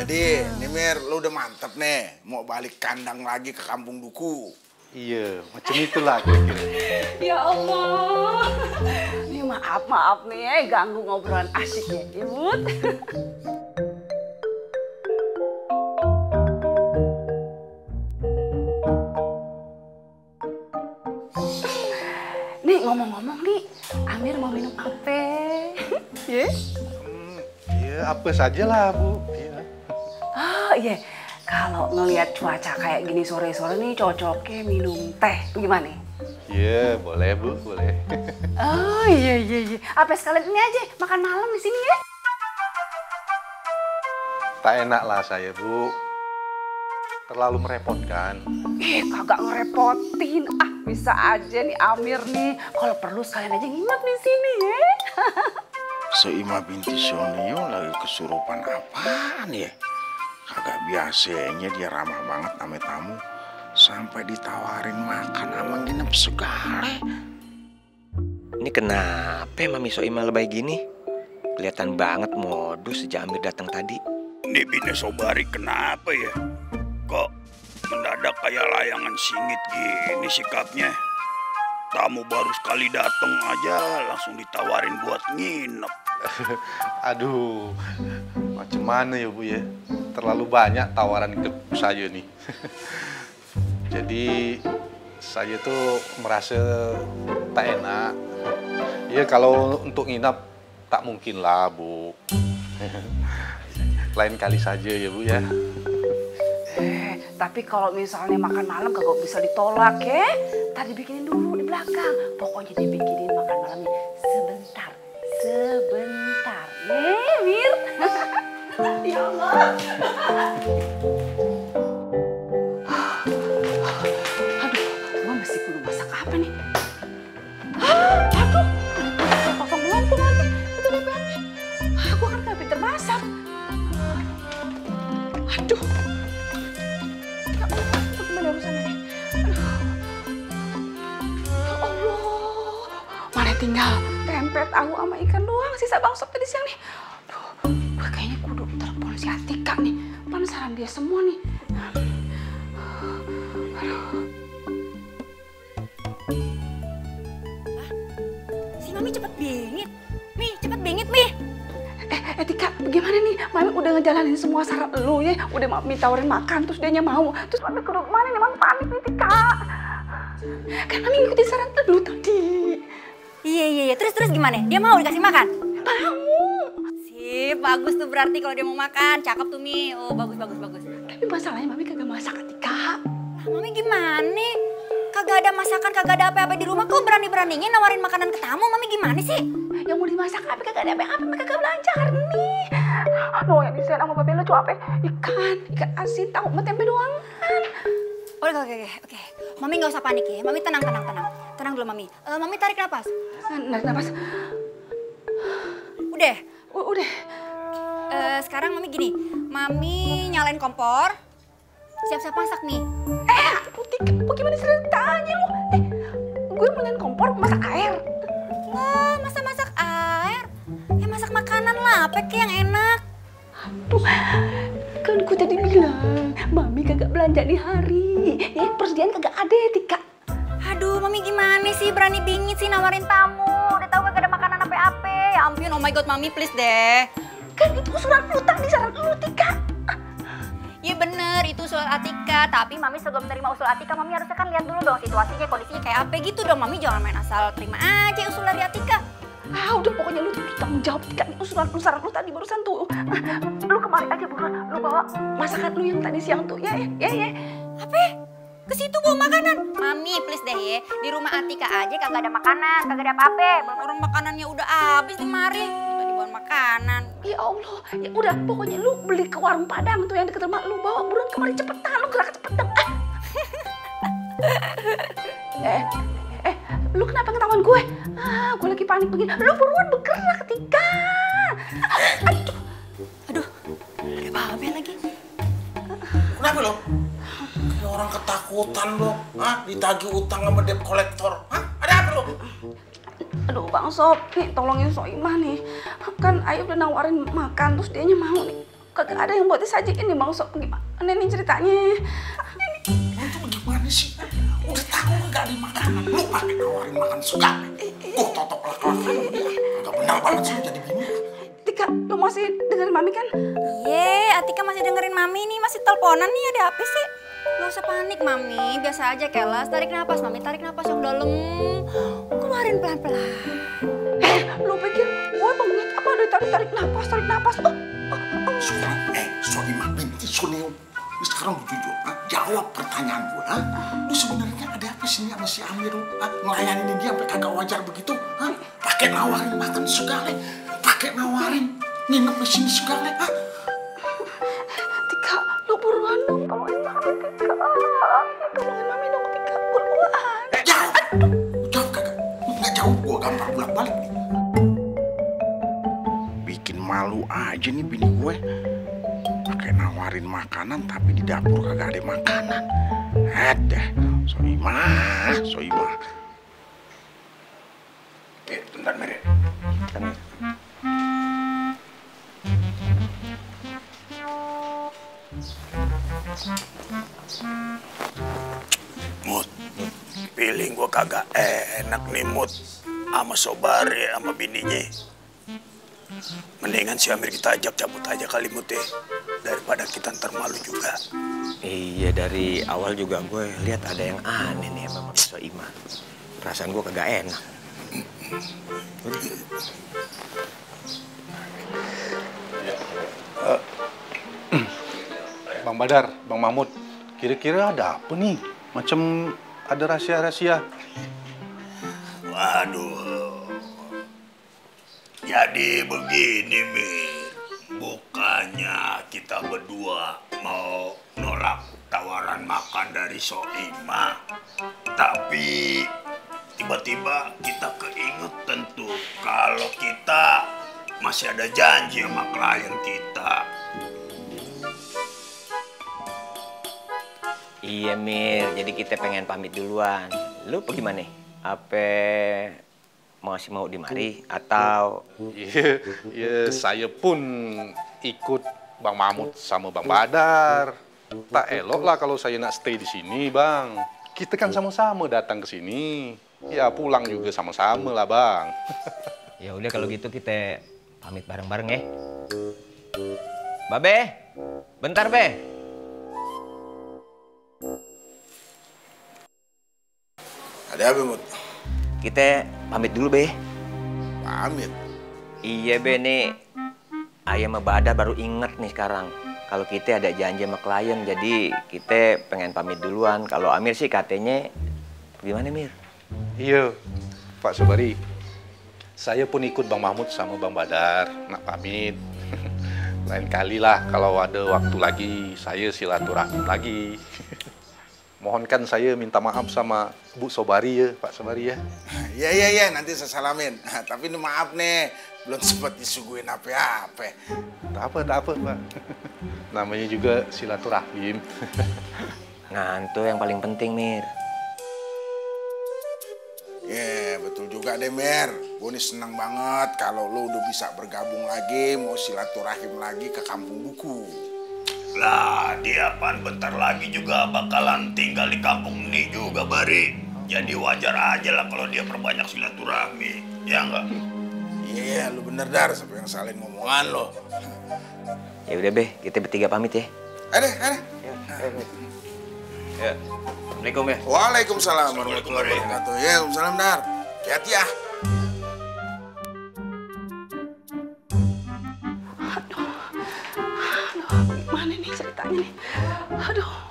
Jadi, nih Mir, lu udah mantep nih. Mau balik kandang lagi ke kampung Duku. Iya, macam itulah kira-kira. Ya Allah. Ini maaf nih, ganggu ngobrolan asiknya, Ibu. Nih, ngomong-ngomong nih, Amir mau minum apa? Ya? Iya, apa saja lah, Bu. Iya. Oh iya, kalau ngelihat cuaca kayak gini sore-sore nih cocoknya minum teh. Gimana? Iya, boleh, Bu, boleh. Oh iya. Apa sekalian ini aja makan malam di sini ya? Tak enak lah saya, Bu. Terlalu merepotkan. Kagak ngerepotin. Bisa aja nih Amir nih. Kalau perlu sekalian aja nginep di sini ya. Soimah binti Sonio lagi kesurupan apaan ya? Kagak biasanya dia ramah banget sama tamu. Sampai ditawarin makan sama nginep segala. Ini kenapa Mami Soimah lebay gini? Kelihatan banget modus sejak Amir datang tadi. Ini Bine Sobari kenapa ya? Kok mendadak kayak layangan singit gini sikapnya? Tamu baru sekali datang aja langsung ditawarin buat nginep. Aduh, macam mana ya, Bu ya? Terlalu banyak tawaran ke saya nih. Jadi saya tuh merasa tak enak. Ya kalau untuk nginap tak mungkin lah, Bu. Lain kali saja ya, Bu ya. Tapi kalau misalnya makan malam kagak bisa ditolak ya. Tadi bikinin dulu di belakang. Pokoknya dibikinin makan malamnya sebentar. Mir. Ya Allah. Aduh, gua mesti kudu masak apa nih? Aduh, kosong belum tuh lagi. Itu DP-nya. Gua kan gak pinter masak. Aduh. Ya Allah, gimana urusannya nih? Ya Allah. Mana tinggal tempe tahu sama ikan doang sisa Bang Sob tadi siang nih. Duh, gue kayaknya kudu telepon si Atika nih. Penasaran dia semua nih. Si Mami cepet bingit. Cepet bingit, Mi. Tika, bagaimana nih? Mami udah ngejalanin semua syarat lu ya. Udah Mami tawarin makan, terus dianya mau. Terus Mami kudu kemana nih? Mami panik nih, Tika. Kan Mami ngikutin saran lu tadi. Iya. Terus gimana? Dia mau dikasih makan? Mau. Sip, bagus tuh berarti kalau dia mau makan. Cakep tuh, Mi. Oh, bagus. Tapi masalahnya Mami kagak masak, Tika. Lah, Mami gimana? Kagak ada masakan, kagak ada apa-apa di rumah. Kok berani-beraninya nawarin makanan ke tamu? Mami gimana sih? Yang mau dimasak apa? Kagak ada apa-apa, Mami kagak belanja hari ini. No, yang disayang sama Babe lu cuma apa? Ikan asin, tahu sama tempe doang. Oke. Mami nggak usah panik ya. Mami tenang. Tenang dulu, Mami. Mami tarik napas. Narik napas. Udah. Sekarang Mami gini. Mami nyalain kompor. Siap-siap masak nih. Tika, bagaimana ceritanya lu? Gue mau nyalain kompor, masak air. Lah, masa masak air? Ya masak makanan lah, apa kek yang enak? Aduh, kan gue tadi bilang, Mami kagak belanja di hari. Persediaan kagak ada ya, Tika. Aduh, Mami gimana sih berani bingit sih nawarin tamu? Udah tahu kagak ada makanan apa-apa. Ya ampun, oh my god, Mami please deh. Kan itu usulan utang di saran lu, Tika. Iya bener, itu usul Atika. Tapi Mami sebelum menerima usul Atika, Mami harusnya kan lihat dulu dong situasinya, kondisinya kayak apa gitu dong. Mami jangan main asal terima aja usul dari Atika. Udah pokoknya lu tanggung jawab, Tika. Usulan lu tadi barusan tuh. Lu kemari aja buruan, lu bawa masakan lu yang tadi siang tuh. Ya. Apa? Ke situ bawa makanan? Mami please deh ya, di rumah Atika aja kagak ada makanan, kagak ada apa-apa. Belum orang makanannya udah habis di mari. Udah dibawa makanan. Ya Allah, ya udah pokoknya lu beli ke warung Padang tuh yang deket rumah lu, bawa buruan kemari cepetan, lu gerak cepetan. Lu kenapa ngetahuan gue? Gue lagi panik begini. Lu buruan bergerak, Tika. Aduh, ada Babe lagi. Kenapa lo? Kayak orang ketakutan lo. Ditagih utang sama debt kolektor. Ada apa lo? Aduh Bang Sob, nih tolongin Soimah nih. Kan Ayu udah nawarin makan, terus dianya mau nih. kagak ada yang buat disajiin nih Bang Sok. Gimana nih ceritanya? Itu bagaimana sih? Udah tahu nggak ada makanan, lu pakai nawarin makan segala. Totok laki-laki dia. Agak benar banget sih jadi bini. Tika, lu masih dengerin Mami kan? Iya, Atika masih dengerin Mami nih, masih teleponan nih, ada apa sih? Gak usah panik Mami, biasa aja kelas. Tarik napas Mami, tarik napas yang dalam. Keluarin pelan-pelan. Lu pikir gue bengit apa? Tarik napas. Soimah binti Suneo. Sekarang lu jujur, jawab pertanyaan gue. Lu sebenarnya ada apa sih sama si Amir? Ngelayanin dia sampai kagak wajar begitu? Pakai nawarin makan segala, pakai nawarin nginep di sini segala. Tika, lu buruan dong, tolongin Mami Tika. Tolongin Mami dong Tika, buruan. Jawab kagak? Nggak jawab, gue gampar bolak-balik nih. Bikin malu aja nih bini gue. Pakai nawarin makanan tapi di dapur kagak ada makanan. Ada, Soimah. Bentar Mere. Mut, feeling gua kagak enak nih Mut sama Sobari sama bininya. Mendingan si Amir kita ajak cabut aja kali Mut ya, daripada kita ntar malu juga. Iya, dari awal juga gue lihat ada yang aneh nih sama Mami Soimah. Perasaan gue kagak enak. Bang Badar, Bang Mahmud, kira-kira ada apa nih? Macam ada rahasia-rahasia. Waduh, jadi begini Mir, bukannya kita berdua mau nolak tawaran makan dari Soimah, tapi tiba-tiba kita keingetan tuh kalau kita masih ada janji sama klien kita. Iya Mir, jadi kita pengen pamit duluan. Lu pergi mana? Apa masih mau di mari atau? Iya, saya pun ikut Bang Mahmud sama Bang Badar. Tak elok lah kalau saya nak stay di sini, Bang. Kita kan sama-sama datang ke sini. Ya pulang juga sama-sama lah, Bang. Ya udah kalau gitu kita pamit bareng-bareng ya. Babe, bentar Be. Ada apa Mut? Kita pamit dulu Be. Pamit? Iya Be nih, Ayah sama Badar baru inget nih sekarang kalau kita ada janji sama klien, jadi kita pengen pamit duluan. Kalau Amir sih katanya gimana Mir? Iya, Pak Sobari. Saya pun ikut Bang Mahmud sama Bang Badar nak pamit. Lain kali lah kalau ada waktu lagi saya silaturahim lagi. Mohonkan saya minta maaf sama Bu Sobari ya, Pak Sobari ya. Iya, nanti saya salamin. Tapi ini maaf nih, belum sempat disuguhin apa-apa. Tak apa, Pak. Namanya juga silaturahim. Nah, itu yang paling penting Mir. Ya, betul juga deh Mer. Gue nih senang banget kalau lo udah bisa bergabung lagi, mau silaturahim lagi ke kampung buku. Lah, dia pan bentar lagi juga bakalan tinggal di kampung ini juga, Bari. Jadi wajar aja lah kalau dia perbanyak silaturahmi, ya enggak? Iya, lu bener Dar, siapa yang salin ngomongan lo. Ya udah Be, kita bertiga pamit ya. Ada. Ya. Assalamualaikum ya. Waalaikumsalam warahmatullahi wabarakatuh. Ya, Waalaikumsalam Dar. Hati-hati ya. Aduh, gimana nih ceritanya nih? Aduh.